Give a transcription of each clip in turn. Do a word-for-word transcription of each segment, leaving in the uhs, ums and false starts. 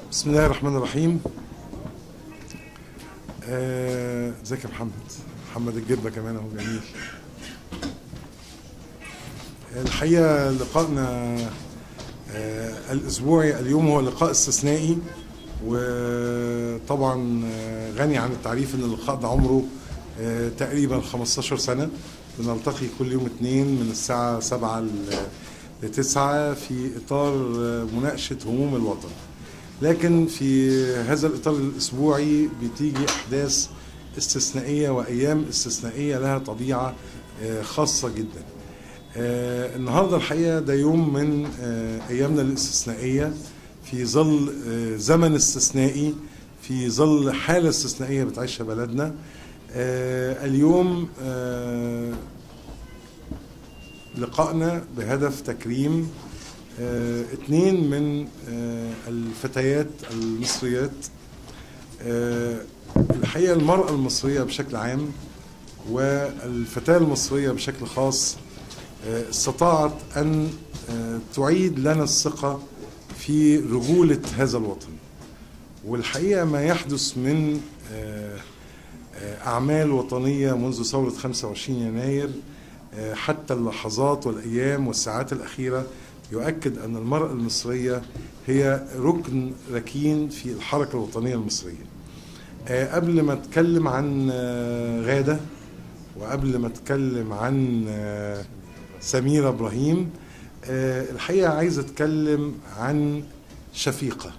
بسم الله الرحمن الرحيم. ازيك آه يا محمد؟ محمد الجبة كمان اهو جميل. الحقيقة لقائنا آه الأسبوعي اليوم هو لقاء استثنائي، وطبعا آه غني عن التعريف ان اللقاء ده عمره آه تقريبا خمستاشر سنة. بنلتقي كل يوم اثنين من الساعة سبعة لتسعة في إطار مناقشة هموم الوطن. لكن في هذا الإطار الأسبوعي بتيجي أحداث استثنائية وأيام استثنائية لها طبيعة خاصة جدا. النهاردة الحقيقة ده يوم من أيامنا الاستثنائية في ظل زمن استثنائي، في ظل حالة استثنائية بتعيشها بلدنا. اليوم لقائنا بهدف تكريم اه اثنين من اه الفتيات المصريات. اه الحقيقة المرأة المصرية بشكل عام والفتاة المصرية بشكل خاص اه استطاعت أن اه تعيد لنا الثقة في رجولة هذا الوطن. والحقيقة ما يحدث من اه أعمال وطنية منذ ثورة خمسة وعشرين يناير حتى اللحظات والأيام والساعات الأخيرة يؤكد أن المرأة المصرية هي ركن ركين في الحركة الوطنية المصرية. قبل ما أتكلم عن غادة وقبل ما أتكلم عن سميرة إبراهيم، الحقيقة عايز أتكلم عن شفيقة.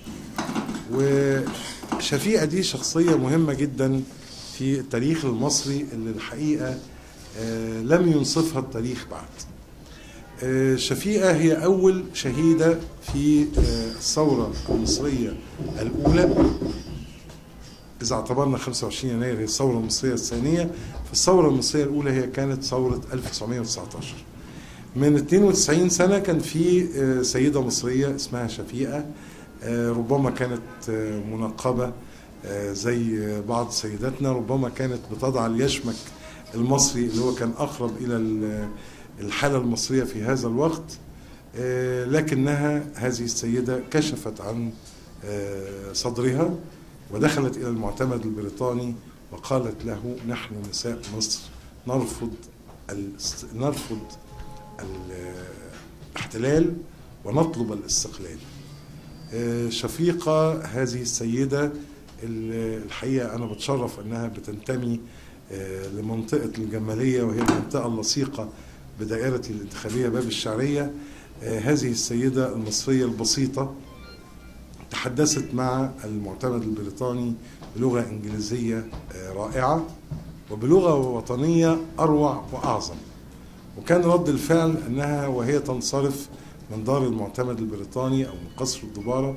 وشفيقة دي شخصية مهمة جدا في التاريخ المصري اللي الحقيقة آه لم ينصفها التاريخ بعد. آه شفيقة هي أول شهيدة في آه الثورة المصرية الأولى، إذا اعتبرنا خمسة وعشرين يناير هي الثورة المصرية الثانية. فالثورة المصرية الأولى هي كانت ثورة ألف وتسعمائة وتسعة عشر. من اثنين وتسعين سنة كان في آه سيدة مصرية اسمها شفيقة، آه ربما كانت آه منقبة آه زي بعض سيداتنا، ربما كانت بتضع اليشمك المصري اللي هو كان أقرب إلى الحالة المصرية في هذا الوقت. لكنها هذه السيدة كشفت عن صدرها ودخلت إلى المعتمد البريطاني وقالت له: نحن نساء مصر نرفض نرفض الاحتلال ونطلب الاستقلال. شفيقة هذه السيدة الحقيقة أنا بتشرف أنها بتنتمي لمنطقة الجمالية، وهي المنطقة اللصيقة بدائرة الانتخابية باب الشعرية. هذه السيدة المصرية البسيطة تحدثت مع المعتمد البريطاني بلغة إنجليزية رائعة وبلغة وطنية أروع وأعظم. وكان رد الفعل أنها وهي تنصرف من دار المعتمد البريطاني أو من قصر الدبارة،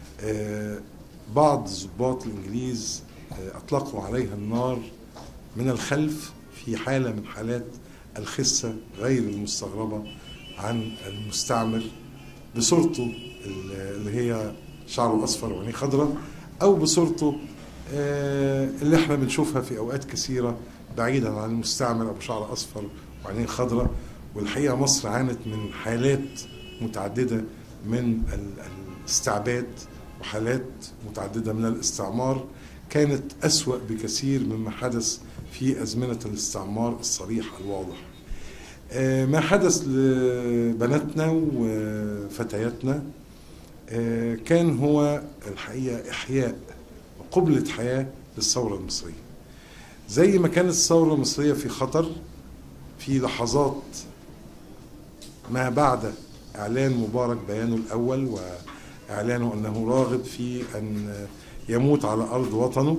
بعض الضباط الإنجليز أطلقوا عليها النار من الخلف في حالة من حالات الخسة غير المستغربة عن المستعمر، بصورته اللي هي شعره أصفر وعينيه خضراء، أو بصورته اللي احنا بنشوفها في أوقات كثيرة بعيدا عن المستعمر أبو شعر أصفر وعينيه خضراء. والحقيقة مصر عانت من حالات متعددة من الاستعباد وحالات متعددة من الاستعمار كانت أسوأ بكثير مما حدث في أزمنة الاستعمار الصريح الواضح. ما حدث لبناتنا وفتياتنا كان هو الحقيقة إحياء وقبلة حياة للثورة المصرية. زي ما كانت الثورة المصرية في خطر في لحظات ما بعد إعلان مبارك بيانه الأول وإعلانه أنه راغب في أن يموت على أرض وطنه،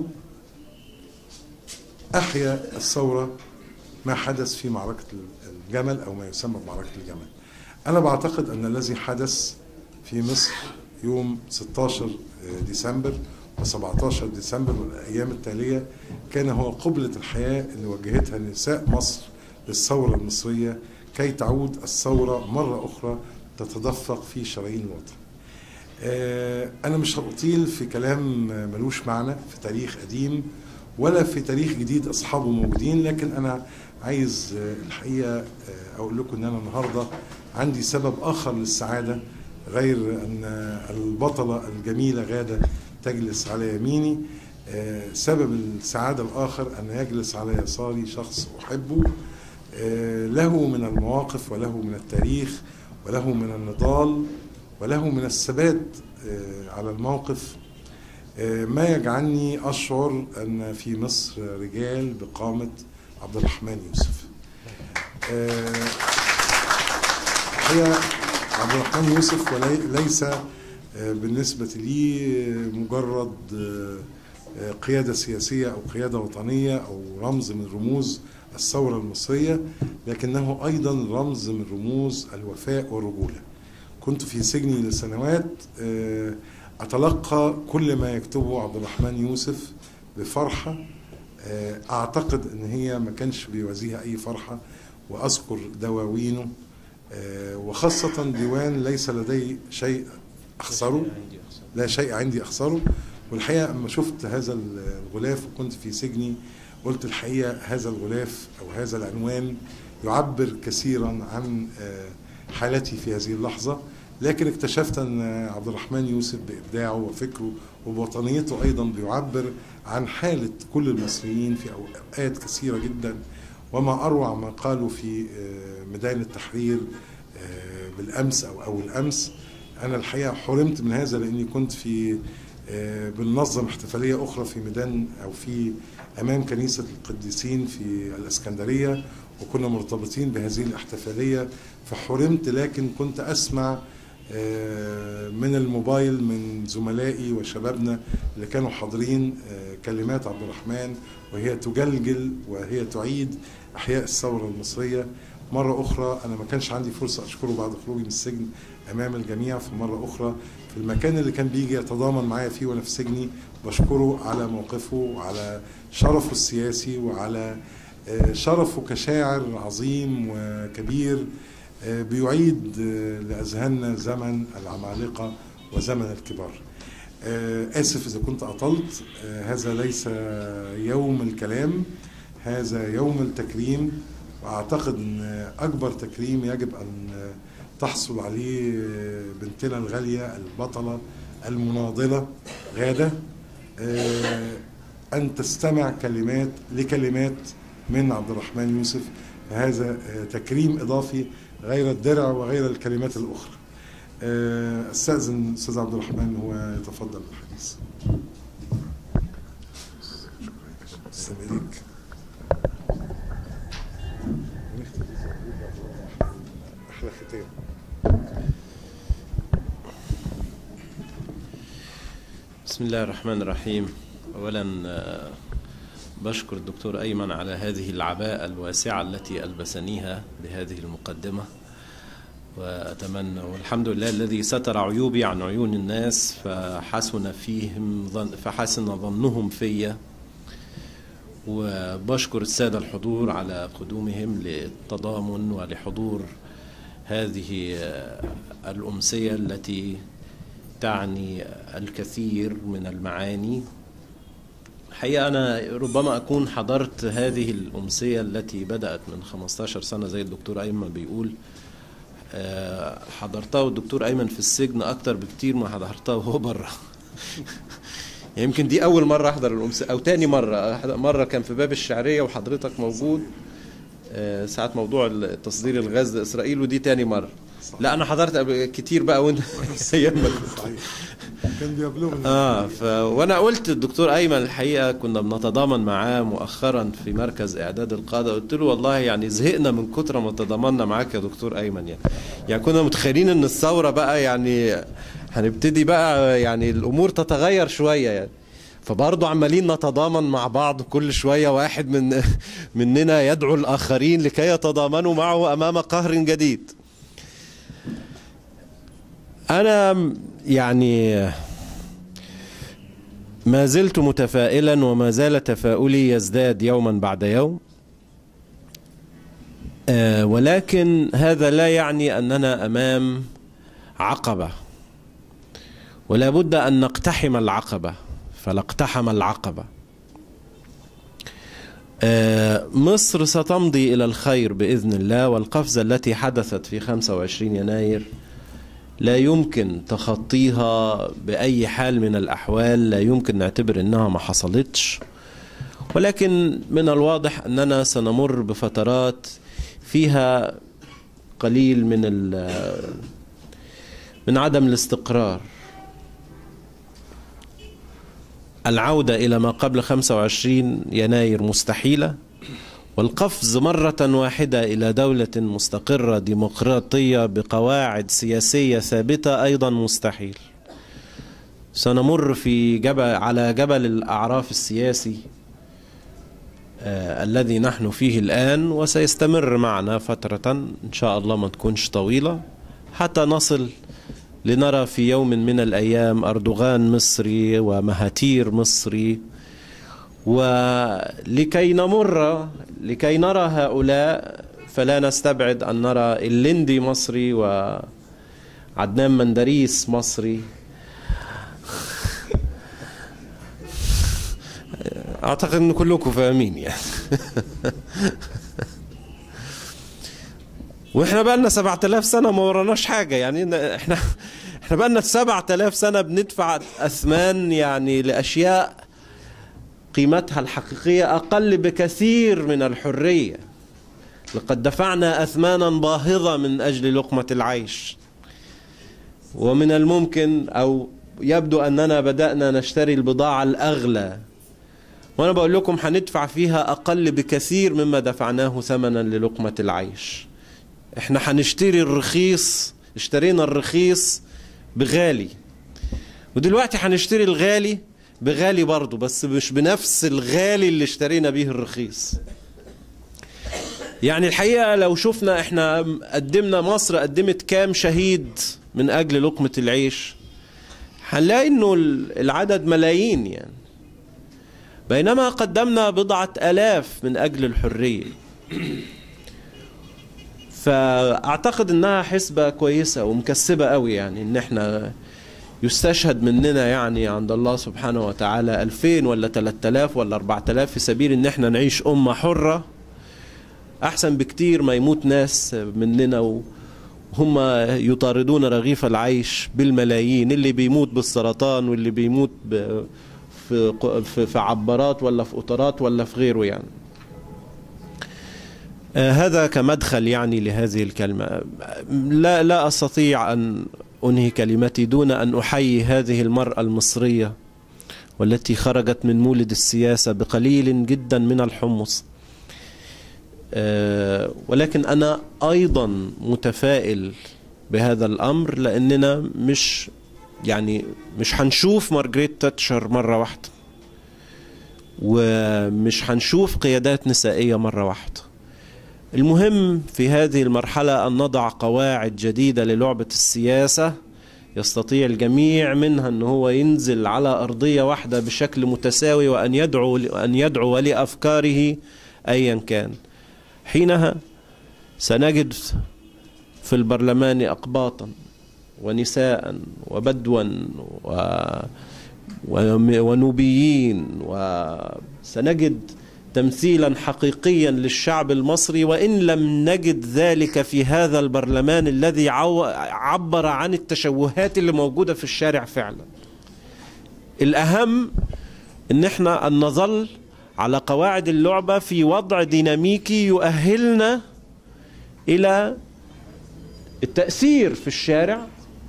أحيا الثورة ما حدث في معركة الجمل أو ما يسمى بمعركة الجمل. أنا بعتقد أن الذي حدث في مصر يوم ستة عشر ديسمبر وسبعة عشر ديسمبر والأيام التالية كان هو قبلة الحياة اللي وجهتها نساء مصر للثورة المصرية كي تعود الثورة مرة أخرى تتدفق في شرايين الوطن. أنا مش هأطيل في كلام ملوش معنى في تاريخ قديم ولا في تاريخ جديد أصحابه موجودين، لكن أنا عايز الحقيقة أقول لكم أن أنا النهاردة عندي سبب آخر للسعادة غير أن البطلة الجميلة غادة تجلس على يميني. سبب السعادة الآخر أن يجلس على يساري شخص أحبه، له من المواقف وله من التاريخ وله من النضال وله من الثبات على الموقف ما يجعلني أشعر أن في مصر رجال بقامة عبد الرحمن يوسف. هي عبد الرحمن يوسف وليس بالنسبة لي مجرد قيادة سياسية أو قيادة وطنية أو رمز من رموز الثورة المصرية، لكنه أيضا رمز من رموز الوفاء والرجولة. كنت في سجني لسنوات أتلقى كل ما يكتبه عبد الرحمن يوسف بفرحة، أعتقد أن هي ما كانش بيوازيها أي فرحة، وأذكر دواوينه وخاصة ديوان ليس لدي شيء أخسره، لا شيء عندي أخسره. والحقيقة أما شفت هذا الغلاف وكنت في سجني قلت الحقيقة هذا الغلاف أو هذا العنوان يعبر كثيرا عن حالتي في هذه اللحظة. لكن اكتشفت أن عبد الرحمن يوسف بإبداعه وفكره وبوطنيته أيضا بيعبر عن حالة كل المصريين في أوقات كثيرة جدا. وما أروع ما قالوا في ميدان التحرير بالأمس أو أول الأمس. أنا الحقيقة حرمت من هذا لأني كنت في بننظم احتفالية أخرى في ميدان أو في أمام كنيسة القديسين في الإسكندرية، وكنا مرتبطين بهذه الاحتفالية فحرمت. لكن كنت أسمع من الموبايل من زملائي وشبابنا اللي كانوا حاضرين كلمات عبد الرحمن وهي تجلجل وهي تعيد إحياء الثورة المصرية مرة أخرى. أنا ما كانش عندي فرصة أشكره بعد خروجي من السجن أمام الجميع، في مرة أخرى في المكان اللي كان بيجي يتضامن معايا فيه وأنا في سجني بشكره على موقفه وعلى شرفه السياسي وعلى شرفه كشاعر عظيم وكبير بيعيد لأذهاننا زمن العمالقة وزمن الكبار. آسف إذا كنت أطلت، هذا ليس يوم الكلام، هذا يوم التكريم. وأعتقد أن أكبر تكريم يجب أن تحصل عليه بنتنا الغالية البطلة المناضلة غادة، أن تستمع كلمات لكلمات من عبد الرحمن يوسف. هذا تكريم إضافي غير الدرع وغير الكلمات الأخرى. أستأذن أستاذ عبد الرحمن هو يتفضل بالحديث. السلام عليكم. أحلى ختام. بسم الله الرحمن الرحيم. أولا بشكر الدكتور أيمن على هذه العباءة الواسعة التي ألبسنيها بهذه المقدمة، وأتمنى والحمد لله الذي ستر عيوبي عن عيون الناس فحسن فيهم ظن فحسن ظنهم فيا. وبشكر السادة الحضور على قدومهم للتضامن ولحضور هذه الأمسية التي تعني الكثير من المعاني. حقيقة أنا ربما أكون حضرت هذه الأمسية التي بدأت من خمسة عشر سنة زي الدكتور أيمن بيقول، حضرتها والدكتور أيمن في السجن أكتر بكتير ما حضرتها وهو بره. يمكن دي أول مرة أحضر الأمسية أو تاني مرة. مرة كان في باب الشعرية وحضرتك موجود ساعة موضوع تصدير الغاز لإسرائيل، ودي تاني مرة. لا أنا حضرت كتير بقى وأنت كان بيبلغني. اه ف... وانا قلت الدكتور ايمن الحقيقه كنا بنتضامن معاه مؤخرا في مركز اعداد القاده، قلت له والله يعني زهقنا من كتر ما تضامنا معاك يا دكتور ايمن. يعني يعني كنا متخيلين ان الثوره بقى يعني هنبتدي بقى يعني الامور تتغير شويه يعني، فبرضه عمالين نتضامن مع بعض كل شويه، واحد من مننا يدعو الاخرين لكي يتضامنوا معه امام قهر جديد. أنا يعني ما زلت متفائلا وما زال تفاؤلي يزداد يوما بعد يوم، آه ولكن هذا لا يعني أننا أمام عقبة، ولا بد أن نقتحم العقبة، فلا اقتحم العقبة. آه مصر ستمضي إلى الخير بإذن الله، والقفزة التي حدثت في خمسة وعشرين يناير لا يمكن تخطيها بأي حال من الأحوال، لا يمكن نعتبر أنها ما حصلتش، ولكن من الواضح أننا سنمر بفترات فيها قليل من من عدم الاستقرار. العودة إلى ما قبل خمسة وعشرين يناير مستحيلة، والقفز مرة واحدة إلى دولة مستقرة ديمقراطية بقواعد سياسية ثابتة أيضا مستحيل. سنمر في جبل على جبل الأعراف السياسي آه الذي نحن فيه الآن، وسيستمر معنا فترة إن شاء الله ما تكونش طويلة، حتى نصل لنرى في يوم من الأيام أردوغان مصري ومهاتير مصري. ولكي نمر لكي نرى هؤلاء فلا نستبعد أن نرى الليندي مصري وعدنان مندريس مصري. أعتقد أن كلكم فاهمين يعني. وإحنا بقالنا سبعة آلاف سنة ما وراناش حاجة يعني. إحنا إحنا بقالنا سبعة آلاف سنة بندفع أثمان يعني لأشياء قيمتها الحقيقية أقل بكثير من الحرية. لقد دفعنا أثمانا باهظة من أجل لقمة العيش، ومن الممكن أو يبدو أننا بدأنا نشتري البضاعة الأغلى، وأنا بقول لكم هندفع فيها أقل بكثير مما دفعناه ثمنا للقمة العيش. إحنا هنشتري الرخيص، اشترينا الرخيص بغالي، ودلوقتي هنشتري الغالي بغالي برضو، بس مش بنفس الغالي اللي اشترينا بيه الرخيص. يعني الحقيقة لو شفنا احنا قدمنا، مصر قدمت كام شهيد من أجل لقمة العيش، هنلاقي انه العدد ملايين يعني، بينما قدمنا بضعة آلاف من أجل الحرية. فأعتقد انها حسبة كويسة ومكسبة قوي، يعني ان احنا يستشهد مننا يعني عند الله سبحانه وتعالى ألفين ولا ثلاثة آلاف ولا أربعة آلاف في سبيل ان احنا نعيش أمة حرة، أحسن بكتير ما يموت ناس مننا وهم يطاردون رغيف العيش بالملايين، اللي بيموت بالسرطان واللي بيموت في في عبارات ولا في قطارات ولا في غيره يعني. هذا كمدخل يعني لهذه الكلمة. لا لا أستطيع أن أنهي كلمتي دون أن أحيي هذه المرأة المصرية والتي خرجت من مولد السياسة بقليل جدا من الحمص. أه ولكن أنا أيضا متفائل بهذا الأمر، لأننا مش يعني مش هنشوف مارغريت تاتشر مرة واحدة، ومش هنشوف قيادات نسائية مرة واحدة. المهم في هذه المرحلة أن نضع قواعد جديدة للعبة السياسة يستطيع الجميع منها أن هو ينزل على أرضية واحدة بشكل متساوي، وأن يدعو أن يدعو لأفكاره أيا كان. حينها سنجد في البرلمان أقباطا ونساء وبدوا ونوبيين، وسنجد تمثيلا حقيقيا للشعب المصري، وإن لم نجد ذلك في هذا البرلمان الذي عبر عن التشوهات اللي موجودة في الشارع فعلا. الأهم إن احنا أن نظل على قواعد اللعبة في وضع ديناميكي يؤهلنا إلى التأثير في الشارع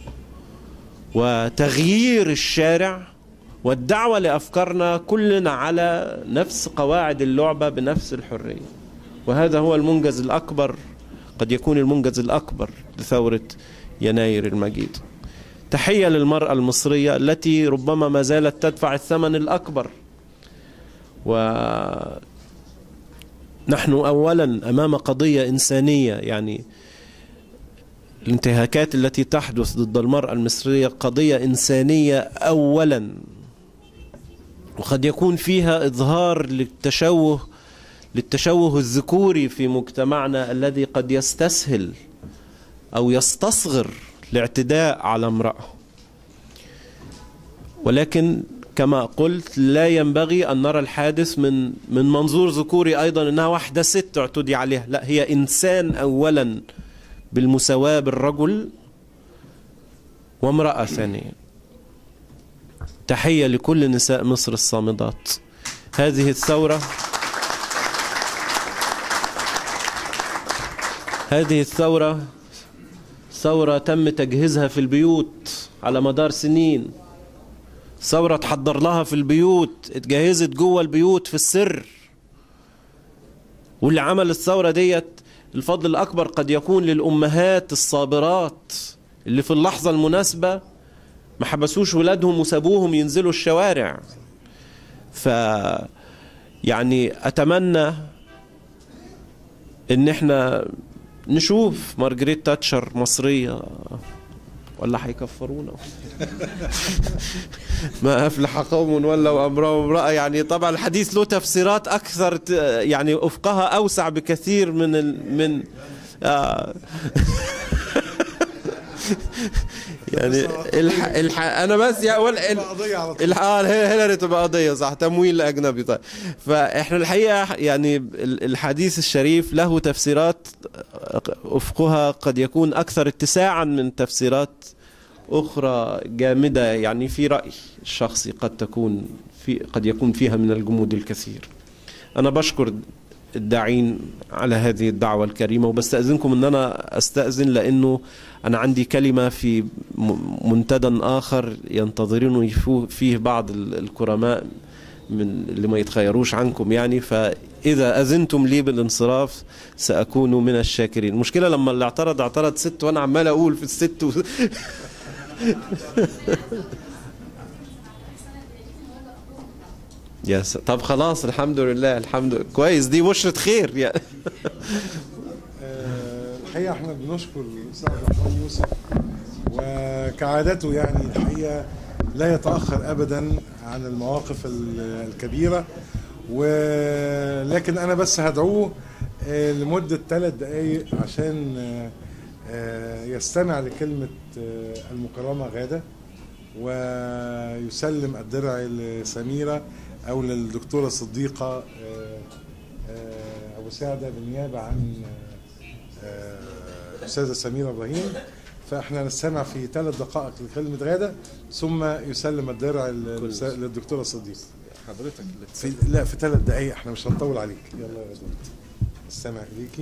وتغيير الشارع والدعوة لأفكارنا كلنا على نفس قواعد اللعبة بنفس الحرية. وهذا هو المنجز الأكبر، قد يكون المنجز الأكبر لثورة يناير المجيد. تحية للمرأة المصرية التي ربما ما زالت تدفع الثمن الأكبر. ونحن أولا أمام قضية إنسانية، يعني الانتهاكات التي تحدث ضد المرأة المصرية قضية إنسانية أولا، وقد يكون فيها إظهار للتشوه للتشوه الذكوري في مجتمعنا الذي قد يستسهل أو يستصغر الاعتداء على امرأة. ولكن كما قلت لا ينبغي أن نرى الحادث من من منظور ذكوري أيضا، أنها واحدة ست اعتدي عليها، لا، هي إنسان أولا بالمساواة بالرجل، وامرأة ثانية. تحية لكل نساء مصر الصامدات. هذه الثورة هذه الثورة ثورة تم تجهيزها في البيوت على مدار سنين. ثورة تحضر لها في البيوت، اتجهزت جوه البيوت في السر. واللي عمل الثورة ديت الفضل الأكبر قد يكون للأمهات الصابرات اللي في اللحظة المناسبة ما حبسوش ولادهم وسابوهم ينزلوا الشوارع. ف يعني أتمنى إن احنا نشوف مارجريت تاتشر مصرية، ولا هيكفرونا. ما أفلح قوم ولوا أمرهم امرأة. يعني طبعا الحديث له تفسيرات أكثر، يعني أفقها أوسع بكثير من ال... من آه يعني الح... الح... انا بس يا اول الح... هيلاري تبقى قضيه صح، تمويل اجنبي. طيب فاحنا الحقيقه يعني الحديث الشريف له تفسيرات افقها قد يكون اكثر اتساعا من تفسيرات اخرى جامده. يعني في رايي الشخصي قد تكون في قد يكون فيها من الجمود الكثير. انا بشكر الداعين على هذه الدعوة الكريمة، وبستأذنكم ان انا استأذن لانه انا عندي كلمة في منتدى اخر ينتظروني فيه بعض الكرماء من اللي ما يتخيروش عنكم يعني، فاذا اذنتم لي بالانصراف ساكون من الشاكرين. المشكلة لما اللي اعترض اعترض ست وانا عمال اقول في الست و... يس طب خلاص الحمد لله الحمد لله كويس، دي بشرة خير يعني. الحقيقة احنا بنشكر الأستاذ عبد الرحمن يوسف، وكعادته يعني الحقيقة لا يتأخر أبدا عن المواقف الكبيرة، ولكن أنا بس هدعوه لمدة ثلاث دقايق عشان يستمع لكلمة المكرمة غادة، ويسلم الدرع لسميرة أو للدكتورة صديقة أبو سعدة بالنيابة عن الأستاذة سميرة إبراهيم. فإحنا نستمع في ثلاث دقائق لكلمة غادة ثم يسلم الدرع للدكتورة صديقة. حضرتك في لا في ثلاث دقائق، إحنا مش هنطول عليك. يلا يا غادة نستمع إليكي.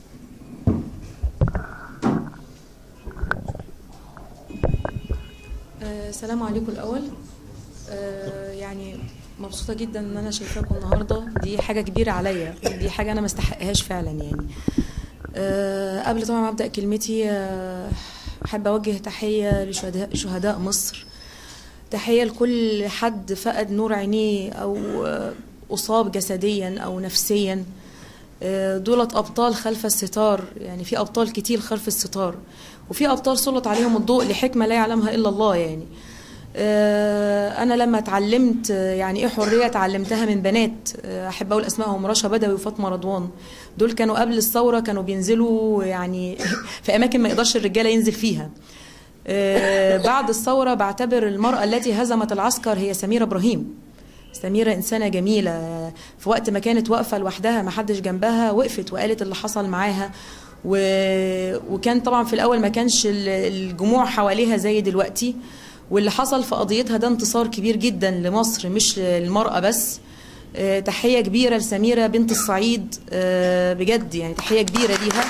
السلام عليكم الأول. أه يعني مبسوطة جدا ان انا شايفاكم النهاردة، دي حاجة كبيرة عليا، دي حاجة انا ما استحقهاش فعلا يعني. أه قبل طبعا ما ابدأ كلمتي أه احب اوجه تحية لشهداء شهداء مصر، تحية لكل حد فقد نور عينيه او اصاب جسديا او نفسيا. أه دولت ابطال خلف الستار، يعني في ابطال كتير خلف الستار، وفي ابطال سلط عليهم الضوء لحكمة لا يعلمها الا الله. يعني أنا لما اتعلمت يعني إيه حرية اتعلمتها من بنات، أحب أقول أسمائهم رشا بدوي وفاطمة رضوان. دول كانوا قبل الثورة كانوا بينزلوا يعني في أماكن ما يقدرش الرجالة ينزل فيها. بعد الثورة بعتبر المرأة التي هزمت العسكر هي سميرة إبراهيم. سميرة إنسانة جميلة، في وقت ما كانت واقفة لوحدها ما حدش جنبها وقفت وقالت اللي حصل معاها، و... وكان طبعا في الأول ما كانش الجموع حواليها زي دلوقتي، واللي حصل في قضيتها ده انتصار كبير جدا لمصر مش للمرأة بس. أه تحية كبيرة لسميرة بنت الصعيد، أه بجد يعني تحية كبيرة ليها،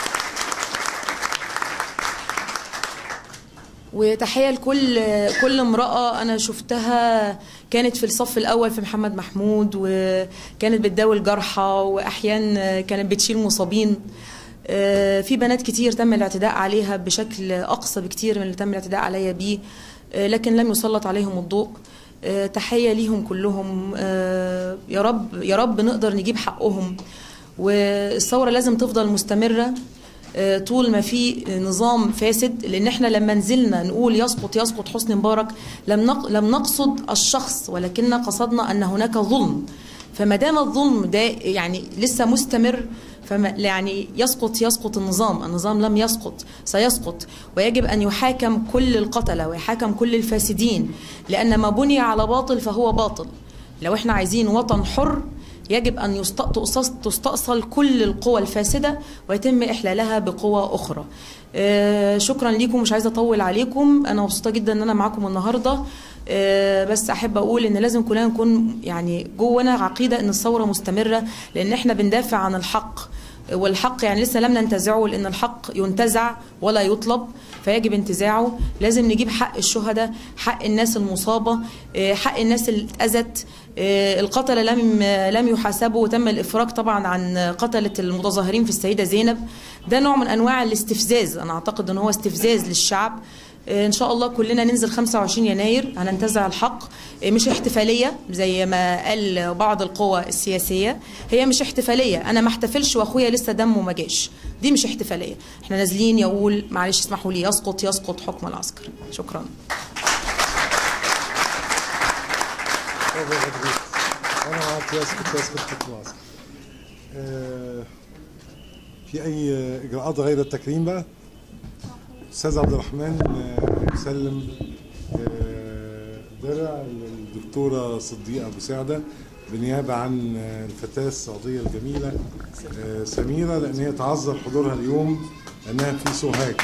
وتحية لكل كل امرأة أنا شفتها كانت في الصف الأول في محمد محمود، وكانت بتداوي الجرحى وأحيانا كانت بتشيل مصابين. أه في بنات كتير تم الاعتداء عليها بشكل أقصى بكتير من اللي تم الاعتداء عليا بيه، لكن لم يسلط عليهم الضوء. تحية ليهم كلهم، يا رب يا رب نقدر نجيب حقهم. والثورة لازم تفضل مستمرة طول ما في نظام فاسد، لأن احنا لما نزلنا نقول يسقط يسقط حسني مبارك لم لم نقصد الشخص، ولكن قصدنا أن هناك ظلم. فما دام الظلم ده يعني لسه مستمر، فما يعني يسقط يسقط النظام، النظام لم يسقط سيسقط، ويجب أن يحاكم كل القتلة ويحاكم كل الفاسدين، لأن ما بني على باطل فهو باطل. لو احنا عايزين وطن حر يجب أن تستأصل كل القوى الفاسدة ويتم إحلالها بقوى أخرى. شكرا لكم، مش عايزة أطول عليكم، أنا مبسوطة جدا أن أنا معاكم النهاردة. بس أحب أقول إن لازم كلنا نكون يعني جوانا عقيدة إن الثورة مستمرة، لأن إحنا بندافع عن الحق، والحق يعني لسه لم ننتزعه، لأن الحق ينتزع ولا يطلب، فيجب انتزاعه. لازم نجيب حق الشهداء، حق الناس المصابة، حق الناس اللي اتأذت. القتلة لم لم يحاسبوا، وتم الإفراج طبعا عن قتلة المتظاهرين في السيدة زينب. ده نوع من أنواع الاستفزاز، أنا أعتقد أن هو استفزاز للشعب. إن شاء الله كلنا ننزل خمسة وعشرين يناير هننتزع الحق، مش احتفالية زي ما قال بعض القوى السياسية، هي مش احتفالية، أنا ما احتفلش وأخويا لسه دمه ما جاش، دي مش احتفالية، احنا نازلين يقول معلش اسمحوا لي يسقط يسقط حكم العسكر. شكرا. أنا معك يسقط يسقط حكم العسكر. في أي إجراءات غير التكريم بقى؟ أستاذ عبد الرحمن يسلم درع للدكتورة صديقة أبو سعدة بالنيابة عن الفتاة السعودية الجميلة سميرة، لأن هي تعذر حضورها اليوم لأنها في سوهاج.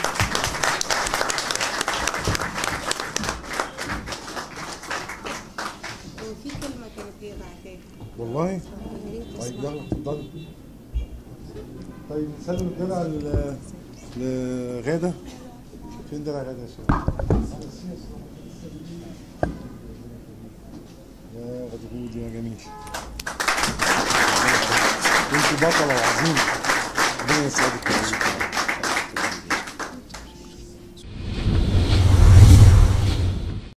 وفي كلمة كانت هي بعتها والله؟ طيب يلا اتفضل. طيب نسلم الدرع لغادة. فين درع غادة يا شباب؟ يا غدغود يا جميل. انت بطلة وعظيمة. ربنا يسعدك.